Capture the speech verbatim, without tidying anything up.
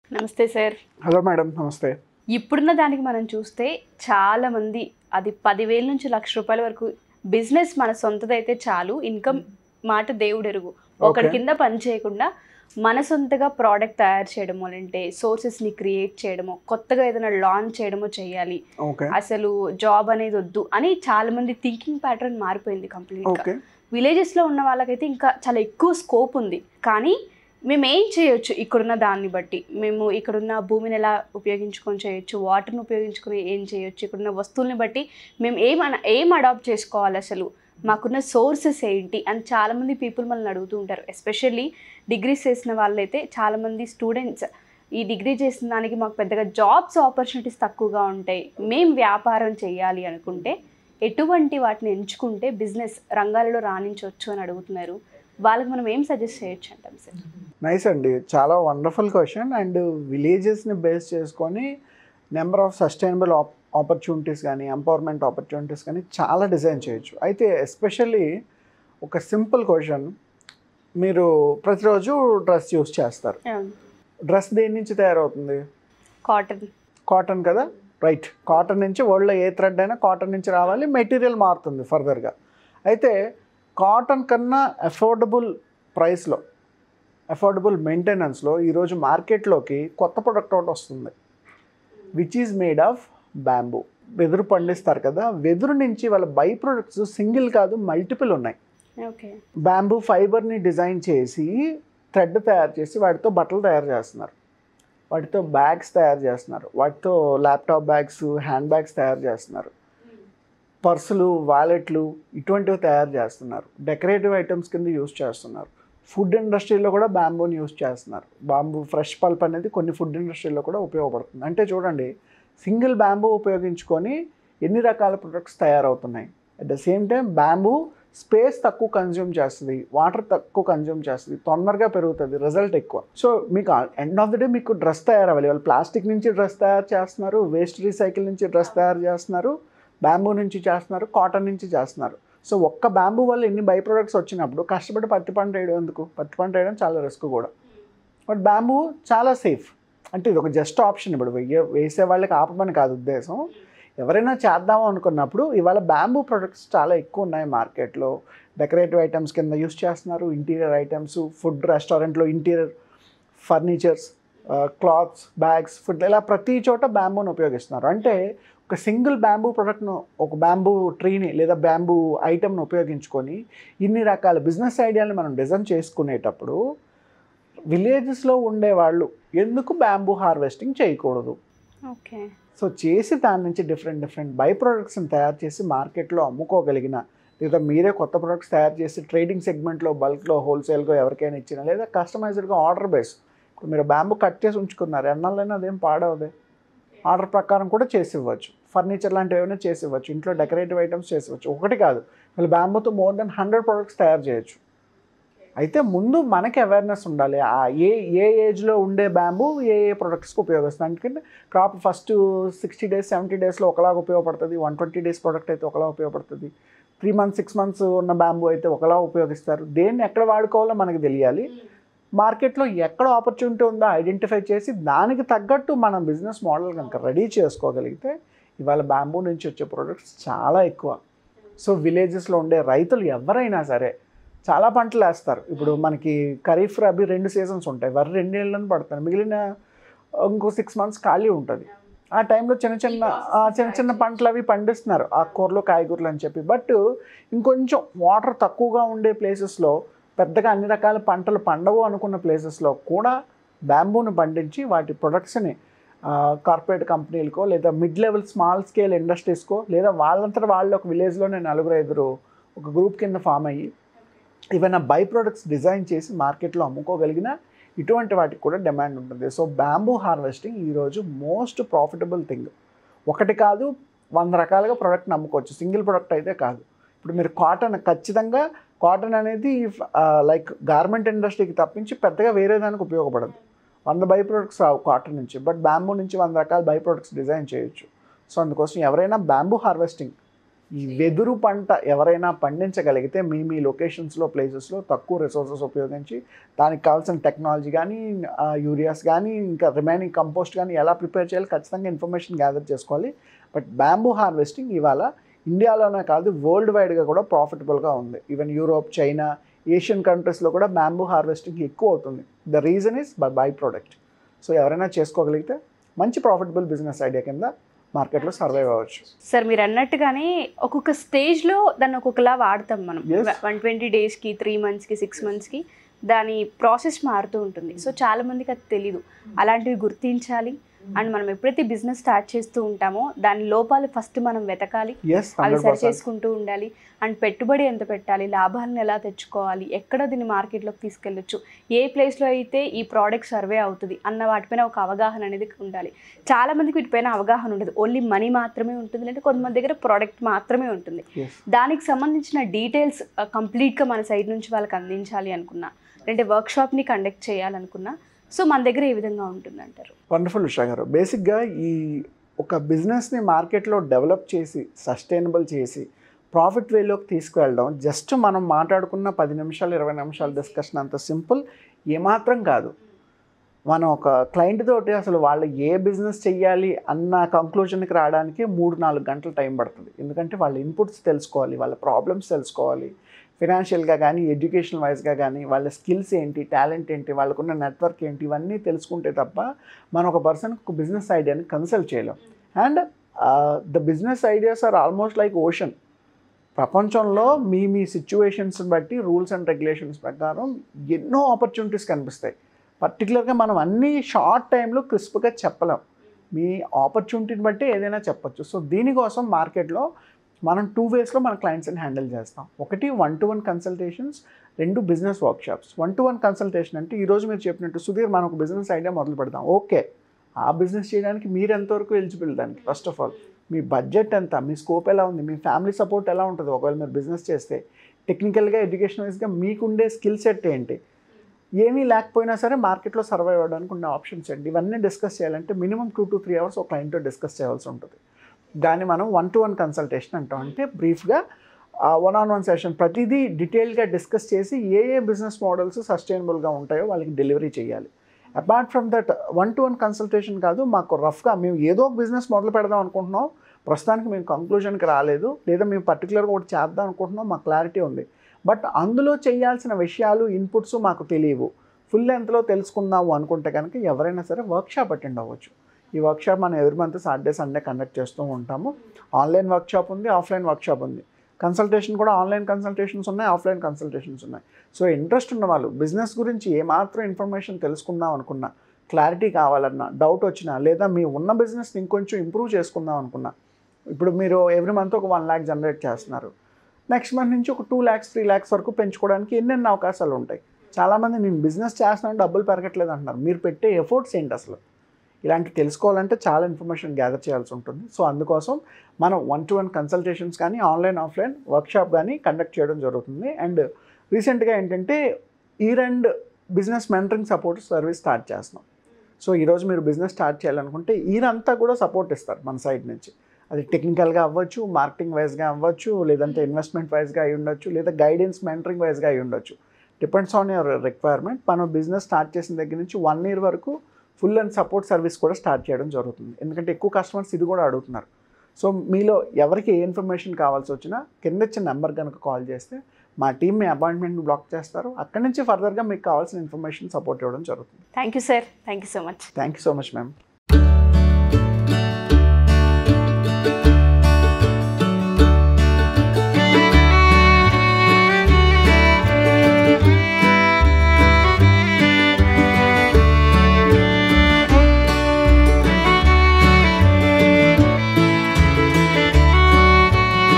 నమస్తే sir. Hello madam, నమస్తే. ఇప్పుడున్న దానికి మనం చూస్తే చాలా మంది అది పదివేల నుంచి లక్ష రూపాయల వరకు బిజినెస్ మన సొంతదైతే చాలు, ఇన్కమ్ మాట దేవుడెరుగు. ఒకటి కింద పని చేయకుండా మన సొంతగా ప్రోడక్ట్ తయారు చేయడమో, అంటే సోర్సెస్ని క్రియేట్ చేయడమో, కొత్తగా ఏదైనా లాంచ్ చేయడమో చేయాలి, అసలు జాబ్ అనేది వద్దు అని చాలా మంది థింకింగ్ ప్యాటర్న్ మారిపోయింది కంప్లీట్గా. విలేజెస్లో ఉన్న వాళ్ళకైతే ఇంకా చాలా ఎక్కువ స్కోప్ ఉంది. కానీ మేము ఏం చేయొచ్చు ఇక్కడున్న దాన్ని బట్టి? మేము ఇక్కడున్న భూమిని ఎలా ఉపయోగించుకొని చేయొచ్చు, వాటర్ని ఉపయోగించుకొని ఏం చేయొచ్చు, ఇక్కడున్న వస్తువుల్ని బట్టి మేము ఏం ఏం అడాప్ట్ చేసుకోవాలి, అసలు మాకున్న సోర్సెస్ ఏంటి అని చాలామంది పీపుల్ మనల్ని అడుగుతూ ఉంటారు. ఎస్పెషల్లీ డిగ్రీస్ చేసిన వాళ్ళైతే చాలామంది స్టూడెంట్స్ ఈ డిగ్రీ చేసిన దానికి మాకు పెద్దగా జాబ్స్ ఆపర్చునిటీస్ తక్కువగా ఉంటాయి, మేము వ్యాపారం చేయాలి అనుకుంటే ఎటువంటి వాటిని ఎంచుకుంటే బిజినెస్ రంగాలలో రాణించవచ్చు అని అడుగుతున్నారు. వాళ్ళకి మనం ఏం సజెస్ట్ చేయొచ్చు అంటాం సార్? నైస్ అండి, చాలా వండర్ఫుల్ క్వశ్చన్. అండ్ విలేజెస్ని బేస్ చేసుకొని number of sustainable op opportunities కానీ ఎంపవర్మెంట్ ఆపర్చునిటీస్ కానీ చాలా డిజైన్ చేయొచ్చు. అయితే ఎస్పెషల్లీ ఒక సింపుల్ క్వశ్చన్, మీరు ప్రతిరోజు డ్రెస్ యూస్ చేస్తారు. డ్రెస్ దేని నుంచి తయారవుతుంది? కాటన్. కాటన్ కదా, రైట్. కాటన్ నుంచి వరల్డ్లో ఏ థ్రెడ్ అయినా కాటన్ నుంచి రావాలి, మెటీరియల్ మారుతుంది ఫర్దర్గా. అయితే కాటన్ కన్నా అఫోర్డబుల్ ప్రైస్లో, అఫోర్డబుల్ మెయింటెనెన్స్లో ఈరోజు మార్కెట్లోకి కొత్త ప్రొడక్ట్ ఒకటి వస్తుంది, which is made of bamboo. వెదురు పండిస్తారు కదా, వెదురు నుంచి వాళ్ళ బై ప్రొడక్ట్స్ సింగిల్ కాదు మల్టిపుల్ ఉన్నాయి. ఓకే. బ్యాంబూ ఫైబర్ని డిజైన్ చేసి థ్రెడ్ తయారు చేసి వాటితో బట్టలు తయారు చేస్తున్నారు, వాటితో బ్యాగ్స్ తయారు చేస్తున్నారు, వాటితో ల్యాప్టాప్ బ్యాగ్స్, హ్యాండ్ బ్యాగ్స్ తయారు చేస్తున్నారు, పర్సులు, వాలెట్లు ఇటువంటివి తయారు చేస్తున్నారు, డెకరేటివ్ ఐటమ్స్ కింద యూస్ చేస్తున్నారు. ఫుడ్ ఇండస్ట్రీలో కూడా బ్యాంబూని యూస్ చేస్తున్నారు. బ్యాంబూ ఫ్రెష్ పల్ప్ అనేది కొన్ని ఫుడ్ ఇండస్ట్రీలో కూడా ఉపయోగపడుతుంది. అంటే చూడండి, సింగిల్ బ్యాంబూ ఉపయోగించుకొని ఎన్ని రకాల ప్రొడక్ట్స్ తయారవుతున్నాయి. At the same time bamboo space తక్కువ కన్జ్యూమ్ చేస్తుంది, వాటర్ తక్కువ కన్జ్యూమ్ చేస్తుంది, తొందరగా పెరుగుతుంది, రిజల్ట్ ఎక్కువ. సో మీకు ఎండ్ ఆఫ్ ద డే మీకు డ్రెస్ తయారవ్వాలి. వాళ్ళు ప్లాస్టిక్ నుంచి డ్రెస్ తయారు చేస్తున్నారు, వేస్ట్ రీసైకిల్ నుంచి డ్రెస్ తయారు చేస్తున్నారు, బ్యాంబూ నుంచి చేస్తున్నారు, కాటన్ నుంచి చేస్తున్నారు. సో ఒక్క బ్యాంబూ వల్ల ఎన్ని బై ప్రొడక్ట్స్ వచ్చినప్పుడు కష్టపడి పత్తి పంట వేయడం ఎందుకు? పత్తి పంట వేయడం చాలా రిస్క్ కూడా. బట్ బ్యాంబూ చాలా సేఫ్. అంటే ఇది ఒక జస్ట్ ఆప్షన్. ఇప్పుడు వెయ్య వేసే వాళ్ళకి ఆపమని కాదు ఉద్దేశం. ఎవరైనా చేద్దాము అనుకున్నప్పుడు ఇవాళ బ్యాంబూ ప్రొడక్ట్స్ చాలా ఎక్కువ ఉన్నాయి మార్కెట్లో. డెకరేటివ్ ఐటమ్స్ కింద యూస్ చేస్తున్నారు, ఇంటీరియర్ ఐటమ్స్, ఫుడ్ రెస్టారెంట్లో interior furnitures, clothes, bags, food, ఇలా ప్రతి చోట బ్యాంబూని ఉపయోగిస్తున్నారు. అంటే ఒక సింగిల్ బ్యాంబూ ప్రొడక్ట్ను, ఒక బ్యాంబూ ట్రీని లేదా బ్యాంబూ ఐటమ్ను ఉపయోగించుకొని ఇన్ని రకాల బిజినెస్ ఐడియాలను మనం డిజైన్ చేసుకునేటప్పుడు విలేజెస్లో ఉండేవాళ్ళు ఎందుకు బ్యాంబూ హార్వెస్టింగ్ చేయకూడదు? ఓకే. సో చేసి దాని నుంచి డిఫరెంట్ డిఫరెంట్ బై ప్రొడక్ట్స్ని తయారు చేసి మార్కెట్లో అమ్ముకోగలిగిన, లేదా మీరే కొత్త ప్రొడక్ట్స్ తయారు చేసి ట్రేడింగ్ సెగ్మెంట్లో బల్క్లో హోల్సేల్గా ఎవరికైనా ఇచ్చిన, లేదా కస్టమైజ్డ్గా ఆర్డర్ బేస్, ఇప్పుడు మీరు బ్యాంబూ కట్ చేసి ఉంచుకున్నారు, ఎన్నాళ్ళైనా అదేం పాడవదే, ఆర్డర్ ప్రకారం కూడా చేసి ఇవ్వచ్చు. ఫర్నిచర్ లాంటివి ఏమైనా చేసి ఇవ్వచ్చు, ఇంట్లో డెకరేటివ్ ఐటమ్స్ చేసి ఇవ్వచ్చు. ఒకటి కాదు, మళ్ళీ బ్యాంబూతో మోర్ దెన్ హండ్రెడ్ ప్రొడక్ట్స్ తయారు చేయొచ్చు. అయితే ముందు మనకి అవేర్నెస్ ఉండాలి, ఆ ఏ ఏ ఏజ్లో ఉండే బ్యాంబూ ఏ ఏ ప్రొడక్ట్స్కి ఉపయోగిస్తుంది. ఎందుకంటే crop first sixty days seventy డేస్లో ఒకలాగా ఉపయోగపడుతుంది, వన్ ట్వంటీ డేస్ ప్రొడక్ట్ అయితే ఒకలా ఉపయోగపడుతుంది, త్రీ మంత్స్ సిక్స్ మంత్స్ ఉన్న బ్యాంబూ అయితే ఒకలా ఉపయోగిస్తారు. దేన్ని ఎక్కడ వాడుకోవాలో మనకి తెలియాలి. మార్కెట్లో ఎక్కడ ఆపర్చునిటీ ఉందో ఐడెంటిఫై చేసి దానికి తగ్గట్టు మనం బిజినెస్ మోడల్ కనుక రెడీ చేసుకోగలిగితే ఇవాళ బ్యాంబూ నుంచి వచ్చే ప్రొడక్ట్స్ చాలా ఎక్కువ. సో విలేజెస్లో ఉండే రైతులు ఎవరైనా సరే చాలా పంటలు వేస్తారు. ఇప్పుడు మనకి ఖరీఫ్, రబీ రెండు సీజన్స్ ఉంటాయి. వరి రెండేళ్ళని పడతారు, మిగిలిన ఇంకో సిక్స్ మంత్స్ ఖాళీ ఉంటుంది. ఆ టైంలో చిన్న చిన్న చిన్న చిన్న పంటలు అవి పండిస్తున్నారు, ఆకుకూరలు, కాయగూరలు అని చెప్పి. బట్ ఇంకొంచెం వాటర్ తక్కువగా ఉండే ప్లేసెస్లో, పెద్దగా అన్ని రకాల పంటలు పండవు అనుకున్న ప్లేసెస్లో కూడా బ్యాంబూని పండించి వాటి ప్రొడక్ట్స్ని కార్పొరేట్ కంపెనీలకో లేదా మిడ్ లెవెల్ స్మాల్ స్కేల్ ఇండస్ట్రీస్కో, లేదా వాళ్ళంతా వాళ్ళు ఒక విలేజ్లోనే నలుగురు ఐదుగురు ఒక గ్రూప్ కింద ఫామ్ అయ్యి ఏవైనా బై ప్రొడక్ట్స్ డిజైన్ చేసి మార్కెట్లో అమ్ముకోగలిగిన ఇటువంటి వాటికి కూడా డిమాండ్ ఉంటుంది. సో బ్యాంబూ హార్వెస్టింగ్ ఈరోజు మోస్ట్ ప్రాఫిటబుల్ థింగ్. ఒకటి కాదు, వంద రకాలుగా ప్రోడక్ట్ని అమ్ముకోవచ్చు, సింగిల్ ప్రోడక్ట్ అయితే కాదు. ఇప్పుడు మీరు కాటన్, ఖచ్చితంగా కాటన్ అనేది లైక్ గార్మెంట్ ఇండస్ట్రీకి తప్పించి పెద్దగా వేరే దానికి ఉపయోగపడదు. వంద బై ప్రొడక్ట్స్ రావు కాటన్ నుంచి, బట్ బ్యాంబూ నుంచి వంద రకాల బై ప్రొడక్ట్స్ డిజైన్ చేయొచ్చు. సో అందుకోసం ఎవరైనా బ్యాంబూ హార్వెస్టింగ్ ఈ వెదురు పంట ఎవరైనా పండించగలిగితే మీ మీ లొకేషన్స్లో ప్లేసెస్లో తక్కువ రిసోర్సెస్ ఉపయోగించి దానికి కావాల్సిన టెక్నాలజీ కానీ యూరియాస్ కానీ ఇంకా రిమైనింగ్ కంపోస్ట్ కానీ ఎలా ప్రిపేర్ చేయాలి ఖచ్చితంగా ఇన్ఫర్మేషన్ గ్యాదర్ చేసుకోవాలి. బట్ బ్యాంబూ హార్వెస్టింగ్ ఇవాళ ఇండియాలోనే కాదు వరల్డ్ వైడ్గా కూడా ప్రాఫిటబుల్గా ఉంది. ఈవెన్ యూరోప్, చైనా, ఏషియన్ కంట్రీస్లో కూడా బ్యాంబూ హార్వెస్టింగ్ ఎక్కువ అవుతుంది. The reason is by by product. So ఎవరైనా చేసుకోగలిగితే మంచి ప్రాఫిటబుల్ బిజినెస్ ఐడియా కింద మార్కెట్లో సర్వైవ్ అవ్వచ్చు. సార్ మీరు అన్నట్టుగానే ఒక్కొక్క స్టేజ్లో దాన్ని ఒక్కొక్కలా వాడతాం మనం. వన్ ట్వంటీ డేస్కి, త్రీ మంత్స్కి, సిక్స్ మంత్స్కి దాని ప్రాసెస్ మారుతూ ఉంటుంది. సో చాలా మందికి అది తెలీదు. అలాంటివి గుర్తించాలి. అండ్ మనం ఎప్పుడైతే బిజినెస్ స్టార్ట్ చేస్తూ ఉంటామో దాని లోపాలు ఫస్ట్ మనం వెతకాలి, అవి సరి చేసుకుంటూ ఉండాలి. అండ్ పెట్టుబడి ఎంత పెట్టాలి, లాభాలను ఎలా తెచ్చుకోవాలి, ఎక్కడ దీన్ని మార్కెట్లోకి తీసుకెళ్ళొచ్చు, ఏ ప్లేస్లో అయితే ఈ ప్రోడక్ట్ సర్వే అవుతుంది అన్న వాటిపైన ఒక అవగాహన అనేది ఉండాలి. చాలా మందికి వీటిపైన అవగాహన ఉండదు. ఓన్లీ మనీ మాత్రమే ఉంటుంది, అంటే కొంతమంది దగ్గర ప్రోడక్ట్ మాత్రమే ఉంటుంది. దానికి సంబంధించిన డీటెయిల్స్ కంప్లీట్గా మన సైడ్ నుంచి వాళ్ళకి అందించాలి అనుకున్నా, అంటే వర్క్షాప్ని కండక్ట్ చేయాలనుకున్నా, సో మన దగ్గర ఏ విధంగా ఉంటుందంటారు? వండర్ఫుల్ ఉషా గారు. బేసిక్గా ఈ ఒక బిజినెస్ని మార్కెట్లో డెవలప్ చేసి సస్టైనబుల్ చేసి ప్రాఫిట్ వేలోకి తీసుకువెళ్ళడం జస్ట్ మనం మాట్లాడుకున్న పది నిమిషాలు ఇరవై నిమిషాల డిస్కషన్ అంత సింపుల్ ఏమాత్రం కాదు. మనం ఒక క్లయింట్ తోటి అసలు వాళ్ళు ఏ బిజినెస్ చెయ్యాలి అన్న కంక్లూజన్కి రావడానికి మూడు నాలుగు గంటలు టైం పడుతుంది. ఎందుకంటే వాళ్ళ ఇన్పుట్స్ తెలుసుకోవాలి, వాళ్ళ ప్రాబ్లమ్స్ తెలుసుకోవాలి, ఫినాన్షియల్గా కానీ ఎడ్యుకేషన్ వైజ్గా కానీ వాళ్ళ స్కిల్స్ ఏంటి, టాలెంట్ ఏంటి, వాళ్ళకున్న నెట్వర్క్ ఏంటి, ఇవన్నీ తెలుసుకుంటే తప్ప మనం ఒక పర్సన్కి ఒక బిజినెస్ ఐడియాని కన్సల్ట్ చేయలేం. And the business ideas are almost like ocean. ప్రపంచంలో మీ మీ సిచ్యువేషన్స్ బట్టి రూల్స్ అండ్ రెగ్యులేషన్స్ ప్రకారం ఎన్నో ఆపర్చునిటీస్ కనిపిస్తాయి. పర్టికులర్గా మనం అన్ని షార్ట్ టైంలో క్రిస్ప్గా చెప్పలేం. మీ ఆపర్చునిటీని బట్టి ఏదైనా చెప్పచ్చు. సో దీనికోసం మార్కెట్లో మనం టూ వేస్లో మన క్లయింట్స్ని హ్యాండిల్ చేస్తాం. ఒకటి వన్ టు వన్ కన్సల్టేషన్స్, రెండు business workshops. One to one consultation అంటే ఈరోజు మీరు చెప్పినట్టు సుధీర్ మనం ఒక బిజినెస్ ఐడియా మొదలు పెడతాం. ఓకే, ఆ బిజినెస్ చేయడానికి మీరు ఎంతవరకు ఎలిజిబుల్, దానికి ఫస్ట్ ఆఫ్ ఆల్ మీ బడ్జెట్ ఎంత, మీ స్కోప్ ఎలా ఉంది, మీ ఫ్యామిలీ సపోర్ట్ ఎలా ఉంటుంది, ఒకవేళ మీరు బిజినెస్ చేస్తే టెక్నికల్గా ఎడ్యుకేషన్ వైజ్గా మీకుండే స్కిల్ సెట్ ఏంటి, ఏమీ లేకపోయినా సరే మార్కెట్లో సర్వైవ్ అవ్వడానికి ఉన్న ఆప్షన్స్ ఏంటి, ఇవన్నీ డిస్కస్ చేయాలంటే minimum two to three hours ఒక క్లయింట్తో డిస్కస్ చేయాల్సి ఉంటుంది. దాన్ని మనం వన్ టు వన్ కన్సల్టేషన్ అంటాం. అంటే బ్రీఫ్గా వన్ ఆన్ వన్ సెషన్ ప్రతిదీ డీటెయిల్గా డిస్కస్ చేసి ఏ ఏ బిజినెస్ మోడల్స్ సస్టైనబుల్గా ఉంటాయో వాళ్ళకి డెలివరీ చేయాలి. Apart from that one to one consultation కాదు, మాకు రఫ్గా మేము ఏదో ఒక బిజినెస్ మొదలు పెడదాం అనుకుంటున్నాం, ప్రస్తుతానికి మేము కంక్లూజన్కి రాలేదు, లేదా మేము పర్టికులర్గా ఒకటి చేద్దాం అనుకుంటున్నాం, మాకు క్లారిటీ ఉంది, బట్ అందులో చేయాల్సిన విషయాలు ఇన్పుట్స్ మాకు తెలియవు, ఫుల్ లెంత్లో తెలుసుకుందాము అనుకుంటే కనుక ఎవరైనా సరే వర్క్షాప్ అటెండ్ అవ్వచ్చు. ఈ వర్క్షాప్ మనం every month Saturday Sunday conduct చేస్తూ ఉంటాము. ఆన్లైన్ వర్క్షాప్ ఉంది, ఆఫ్లైన్ వర్క్షాప్ ఉంది. కన్సల్టేషన్ కూడా ఆన్లైన్ కన్సల్టేషన్స్ ఉన్నాయి, ఆఫ్లైన్ కన్సల్టేషన్స్ ఉన్నాయి. సో ఇంట్రెస్ట్ ఉన్న వాళ్ళు బిజినెస్ గురించి ఏమాత్రం ఇన్ఫర్మేషన్ తెలుసుకుందాం అనుకున్నా, క్లారిటీ కావాలన్నా, డౌట్ వచ్చినా, లేదా మీ ఉన్న బిజినెస్ని ఇంకొంచెం ఇంప్రూవ్ చేసుకుందాం అనుకున్నా, ఇప్పుడు మీరు ఎవ్రీ మంత్ ఒక వన్ ల్యాక్ జనరేట్ చేస్తున్నారు, నెక్స్ట్ మంత్ నుంచి ఒక టూ ల్యాక్స్ త్రీ ల్యాక్స్ వరకు పెంచుకోవడానికి ఎన్నెన్ని అవకాశాలు ఉంటాయి. చాలామంది నేను బిజినెస్ చేస్తున్నాను డబ్బులు పెరగట్లేదు అంటున్నారు. మీరు పెట్టే ఎఫర్ట్స్ ఏంటి అసలు, ఇలాంటివి తెలుసుకోవాలంటే చాలా ఇన్ఫర్మేషన్ గ్యాదర్ చేయాల్సి ఉంటుంది. సో అందుకోసం మనం వన్ టు వన్ కన్సల్టేషన్స్ కానీ ఆన్లైన్ ఆఫ్లైన్ వర్క్షాప్ కానీ కండక్ట్ చేయడం జరుగుతుంది. అండ్ రీసెంట్గా ఏంటంటే year and business mentoring support service start చేస్తున్నాం. సో ఈరోజు మీరు బిజినెస్ స్టార్ట్ చేయాలనుకుంటే ఇయర్ అంతా కూడా సపోర్ట్ ఇస్తారు మన సైడ్ నుంచి. అది టెక్నికల్గా అవ్వచ్చు, మార్కెటింగ్ వైజ్గా అవ్వచ్చు, లేదంటే ఇన్వెస్ట్మెంట్ వైజ్గా అయి ఉండొచ్చు, లేదా గైడెన్స్ మెంటరింగ్ వైజ్గా అయి ఉండొచ్చు. Depends on your requirement. మనం బిజినెస్ స్టార్ట్ చేసిన దగ్గర నుంచి వన్ ఇయర్ వరకు ఫుల్ అండ్ సపోర్ట్ సర్వీస్ కూడా స్టార్ట్ చేయడం జరుగుతుంది. ఎందుకంటే ఎక్కువ కస్టమర్స్ ఇది కూడా అడుగుతున్నారు. సో మీలో ఎవరికి ఏ ఇన్ఫర్మేషన్ కావాల్సి వచ్చినా కింద ఇచ్చిన నెంబర్ కనుక కాల్ చేస్తే మా టీమ్ మీ అపాయింట్మెంట్ బ్లాక్ చేస్తారు. అక్కడి నుంచి ఫర్దర్గా మీకు కావాల్సిన ఇన్ఫర్మేషన్ సపోర్ట్ ఇవ్వడం జరుగుతుంది. Thank you sir. Thank you so much. Thank you so much ma'am.